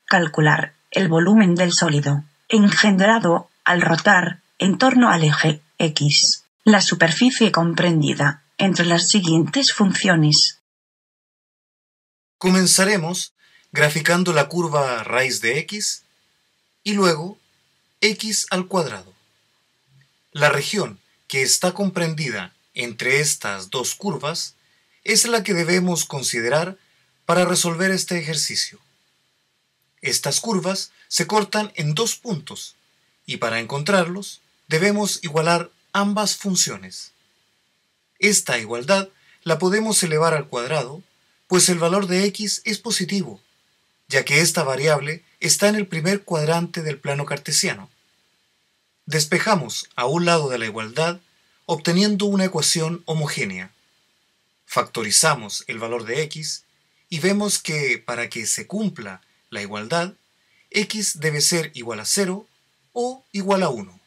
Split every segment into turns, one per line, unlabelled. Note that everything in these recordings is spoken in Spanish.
calcular el volumen del sólido engendrado al rotar en torno al eje X, la superficie comprendida entre las siguientes funciones.
Comenzaremos graficando la curva raíz de x y luego x al cuadrado. La región que está comprendida entre estas dos curvas es la que debemos considerar para resolver este ejercicio. Estas curvas se cortan en dos puntos y para encontrarlos debemos igualar ambas funciones. Esta igualdad la podemos elevar al cuadrado, pues el valor de x es positivo, ya que esta variable está en el primer cuadrante del plano cartesiano. Despejamos a un lado de la igualdad obteniendo una ecuación homogénea. Factorizamos el valor de x y vemos que para que se cumpla la igualdad, x debe ser igual a 0 o igual a 1.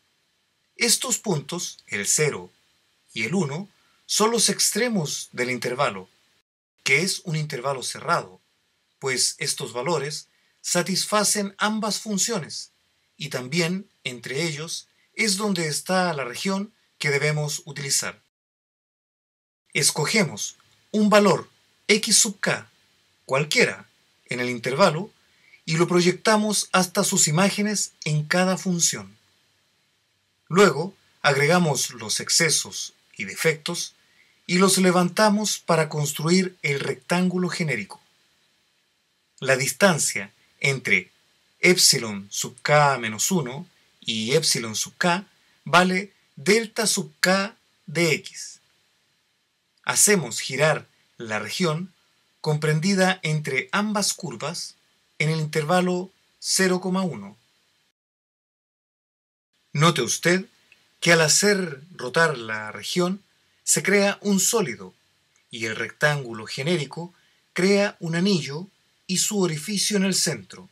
Estos puntos, el 0 y el 1, son los extremos del intervalo, que es un intervalo cerrado, pues estos valores satisfacen ambas funciones y también entre ellos es donde está la región que debemos utilizar. Escogemos un valor x sub k, cualquiera, en el intervalo y lo proyectamos hasta sus imágenes en cada función. Luego agregamos los excesos y defectos y los levantamos para construir el rectángulo genérico. La distancia entre epsilon sub k menos 1 y epsilon sub k vale delta sub k de x. Hacemos girar la región comprendida entre ambas curvas en el intervalo 0,1. Note usted que al hacer rotar la región se crea un sólido y el rectángulo genérico crea un anillo y su orificio en el centro.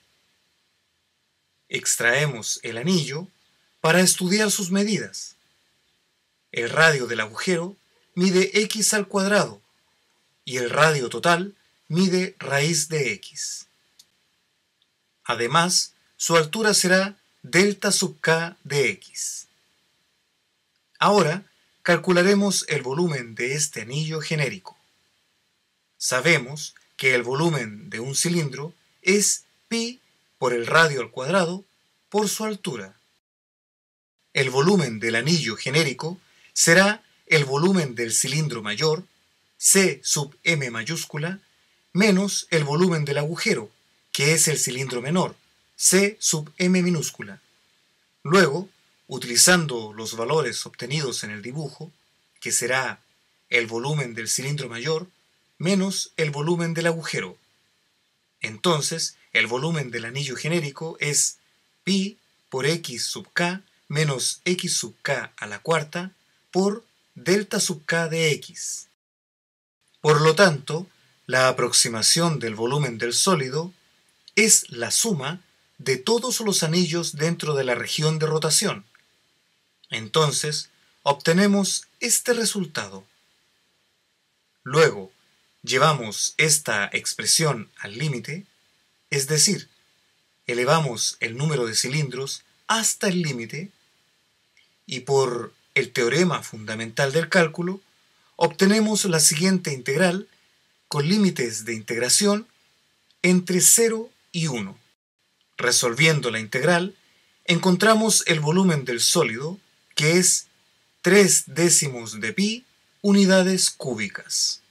Extraemos el anillo para estudiar sus medidas. El radio del agujero mide x al cuadrado y el radio total mide raíz de x. Además, su altura será delta sub k de x. Ahora calcularemos el volumen de este anillo genérico. Sabemos que el volumen de un cilindro es pi por el radio al cuadrado por su altura. El volumen del anillo genérico será el volumen del cilindro mayor, C sub m mayúscula, menos el volumen del agujero, que es el cilindro menor, C sub m minúscula. Luego, utilizando los valores obtenidos en el dibujo, que será el volumen del cilindro mayor menos el volumen del agujero. Entonces, el volumen del anillo genérico es pi por x sub k menos x sub k a la cuarta por delta sub k de x. Por lo tanto, la aproximación del volumen del sólido es la suma de todos los anillos dentro de la región de rotación. Entonces, obtenemos este resultado. Luego, llevamos esta expresión al límite, es decir, elevamos el número de cilindros hasta el límite y por el teorema fundamental del cálculo, obtenemos la siguiente integral con límites de integración entre 0 y 1. Resolviendo la integral, encontramos el volumen del sólido, que es 3 décimos de pi unidades cúbicas.